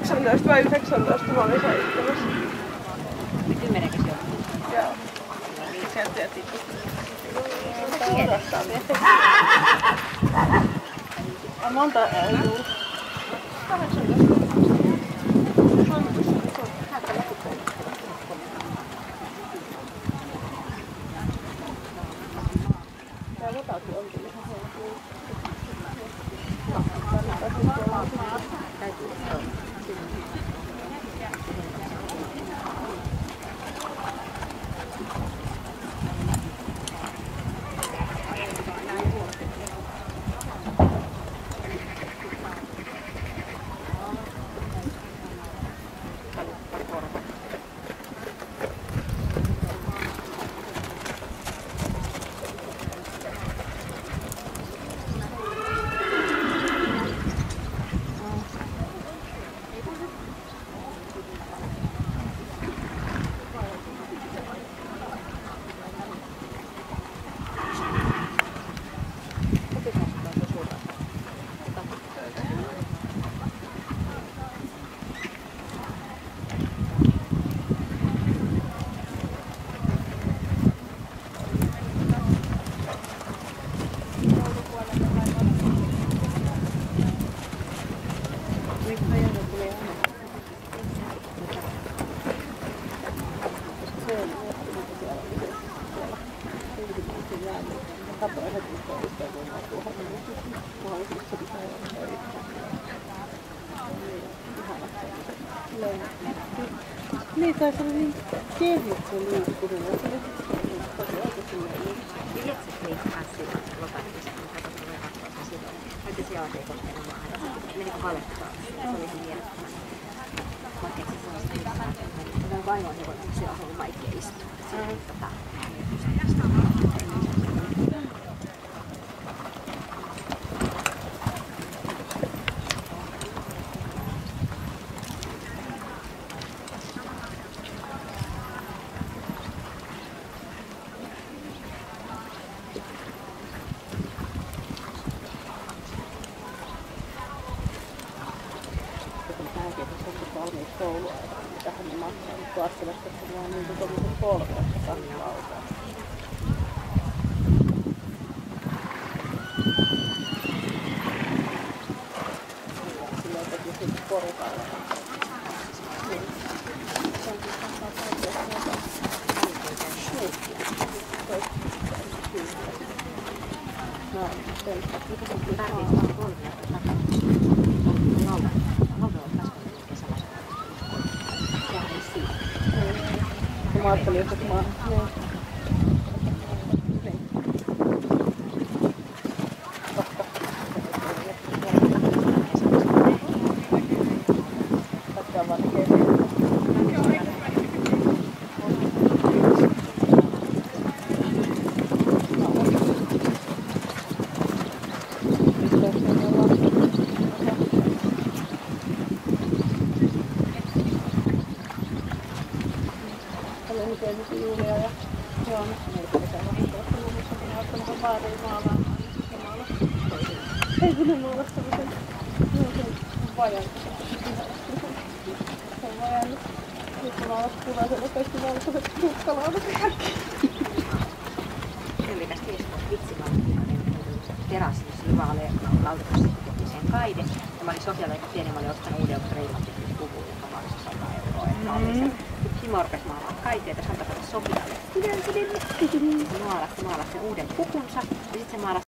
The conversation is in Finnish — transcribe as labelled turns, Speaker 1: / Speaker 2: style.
Speaker 1: 18 vai 19 mä olin soittamassa.
Speaker 2: 10 jo.
Speaker 1: Joo. Sieltä ja tippusti. Monta juu. 18. Tää jotakin on kyllä ihan helppoa.
Speaker 2: Täytyy
Speaker 1: Niin, tai se oli niin kevyt se liikkuminen. Se oli
Speaker 2: Vietsit niin kanssa lokakuussa, kun katsottu vielä katsoa silloin. Kaikki jalat ei koskenut maahan. Meni kuin valettaa. Se oli se mielettömän. Vaikeaksi sellaista mitään. Tämä on vaimoa hevonen, kun siellä on ollut vaikea istua. Siinä ei
Speaker 1: kouluaika, mitähän ne maksaa, mutta askelasta se vaan niin kuin tommoset polveessa kannalautaa. Silloin teki sitten porukalla. Niin. Se on siis kanssa kaikkea muuta. Niin. No, sen.
Speaker 2: Mitä se tarvitsee polvia takana? Lauta. Lauta on kasvanut kesällä.
Speaker 1: Mä ajattelin, että mä... Julia ja Joona. Meitä pitää vastata luvussa, kun mä oon baariin maalaan. Ei kun ne mulle semmosen vajan. Se on vajannut. Nyt mä oon punaisella kaikki valkoiset kukkalaudat kaikki.
Speaker 2: Se oli tästä vitsimallinen terassi, jossa oli vaalea lautakussa sen kaide. Ja mä olin Sofialle aika pieni, mä olin ostanut uuden reilattiin puvun, joka maksoi 100 €. Simo rupesi maalaamaan kaiteita, hän tapasi Sofialle. Maalasi sen uuden pukunsa ja sitten se maalasi